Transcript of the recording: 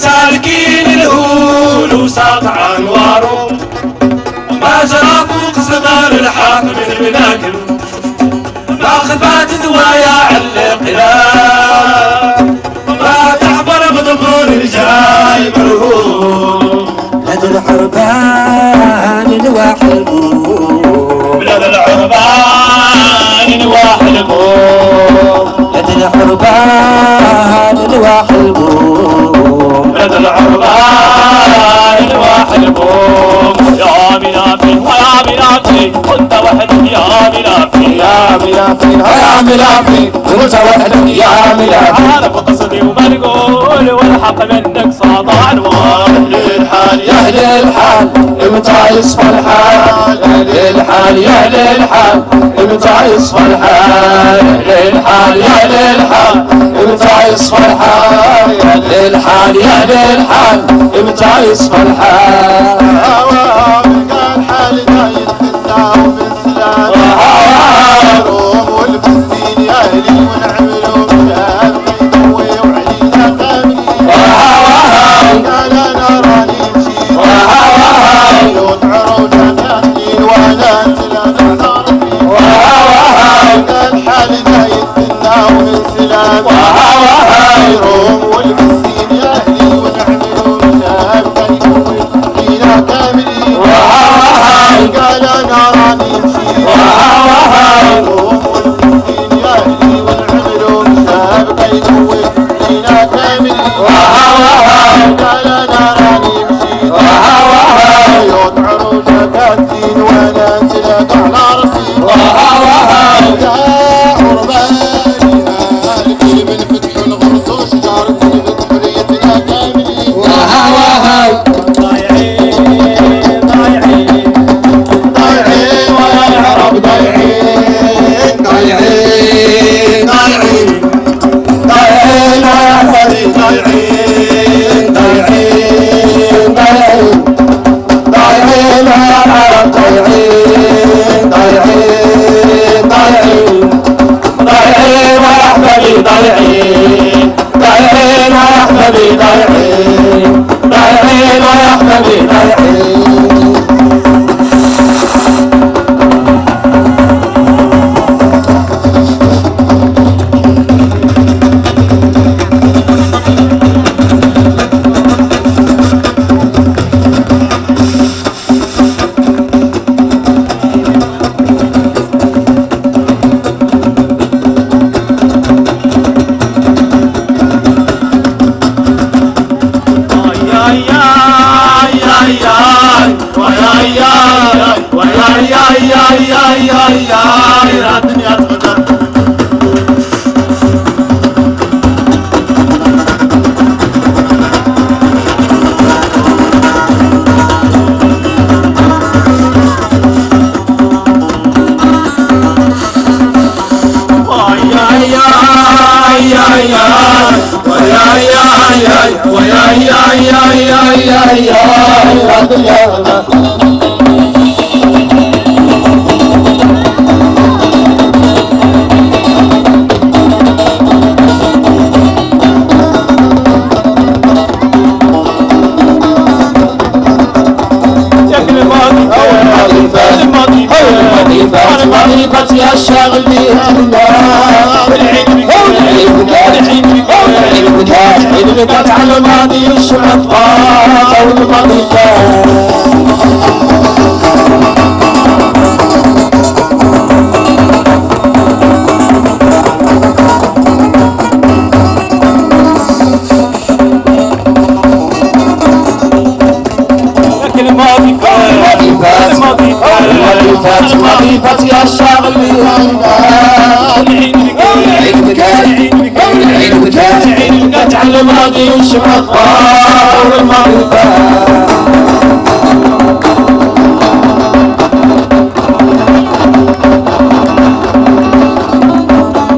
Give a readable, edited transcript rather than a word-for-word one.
سالكين الهول وساطع انواره ما جرى فوق صغار الحاكم المناكب ماخذات زوايا على القلاب ما تحضر بضبور الجاي مرهوب بلاد العربان نواح البوم بلاد العربان نواح البوم بلاد العربان نواح البوم بلاد العربان نواح البوم يا منافي يا منافي كنت وحدك يا منافي يا ملافي يا ملافي كنت وحدك يا ملافي انا بقصدي وما نقول والحق منك سطع انوار للحال يا اهل الحال امتى يصفى الحال يا اهل الحال يا اهل الحال امتى يصفى الحال يا اهل الحال يا اهل الحال امتى يصفى الحال يا اهل الحال يا اهل الحال امتى يصفى الحال قال حال داير فينا وبالسلام روم والفلسطين يا اهلي ونعملوا بشهاد قيدوي وعلينا كاملين قال انا راني مشيت وتعروا جناتين وانا انزل قال حال داير فينا وبالسلام روم والفلسطين يا اهلي ونعملوا بشهاد قيدوي وعلينا كاملين قال انا راني مشيت روم والفلسطين يا اهلي ونعملوا بشهاد قيدوي وعلينا كاملين قال انا راني مشيت يطعروا شكاتين وانا انزلت على رصيد يا عرباني هالكل من فتح الغرس وشجارة بنت حريتنا كاملين ضايعين ويا العرب ضايعين ضايعين ضايعين ضايعين ويا الحبيب ضايعين ضايعين ضايعين ضايعين ويا العرب ضايعين ضايعين ضايعين ضايعين ويا احبابي ضايعين ضايعين ويا احبابي ضايعين ضايعين ويا احبابي ضايعين يا الدنيا تغدر وظيفة يا الشاغل بيها العلم علمك على الماضي والشمع طاقة والمضيفة وظيفة يا الشاغل بيها علمك على الماضي والشمع طاقة والمضيفة